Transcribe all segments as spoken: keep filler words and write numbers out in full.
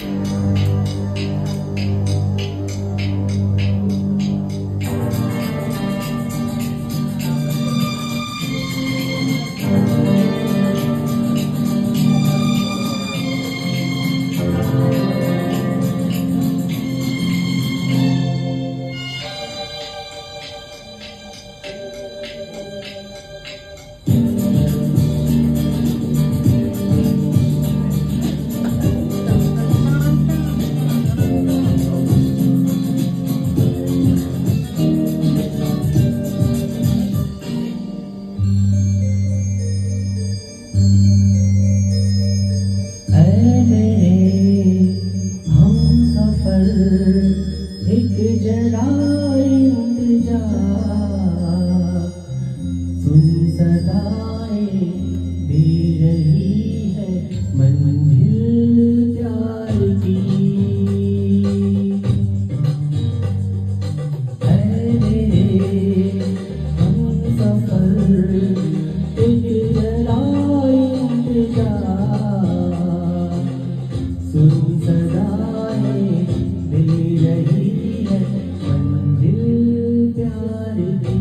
एक जरा इंतजार सुन सदाएं दे रही है मंजिल प्यार की। ऐ मेरे हमसफर एक जरा इंतजार सुन सदाएं दे रही है मंजिल प्यार की।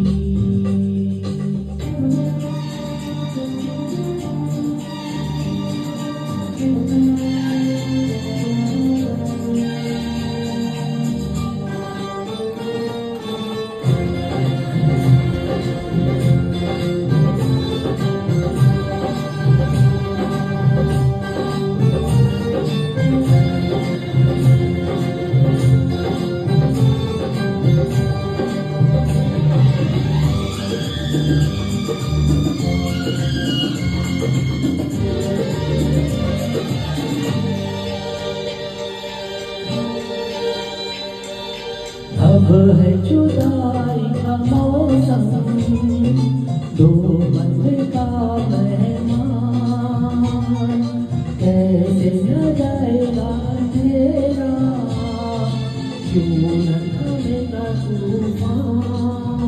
अब है जुदाई का मौसम दो मन का मेहमान कैसे न जाएगा तेरा क्यों न थमेगा तूफान।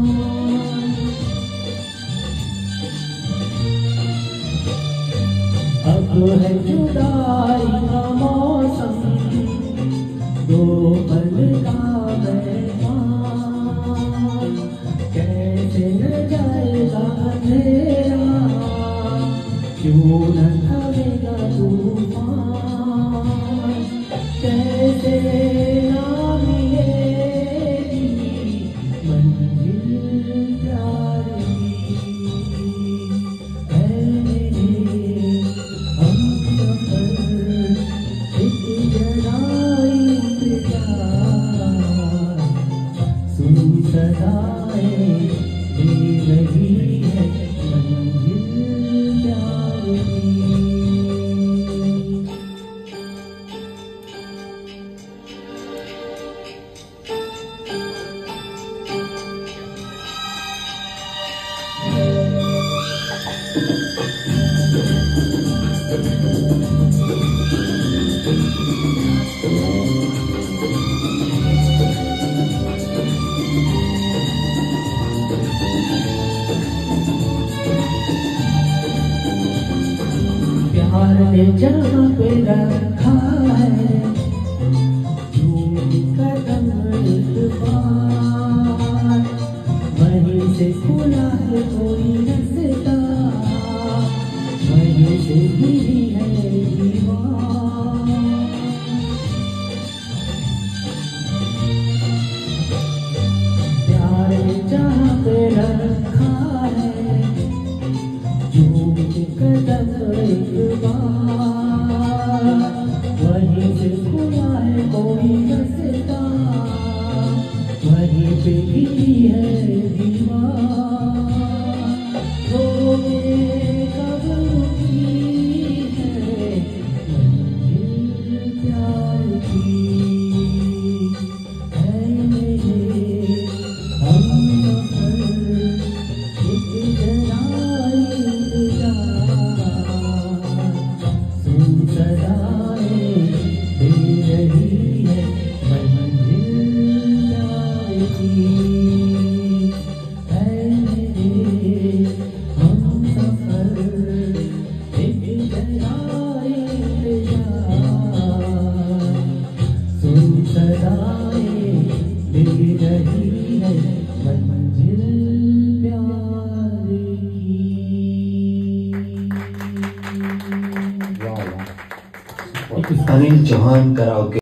अब है जुदाई का मौसम दो पल का कैसे न जाएगा तेरा क्यों न थमेगा तूफान। कैसे ना मिलेगी मंजिल प्यार की। ऐ मेरे हमसफर एक जरा इंतजार सुन सदाएं दे रही है मंजिल प्यार की। प्यार ने जहाँ पे रखा है झूम कदम एक बार वहीं से खुला है कोई रास्ता वहीं से गिरी है दीवार। प्यार ने जहाँ पे रखा है झूम कदम एक बार जाए मिल रही है मंजिल प्यार की। अनिल चौहान कराओके।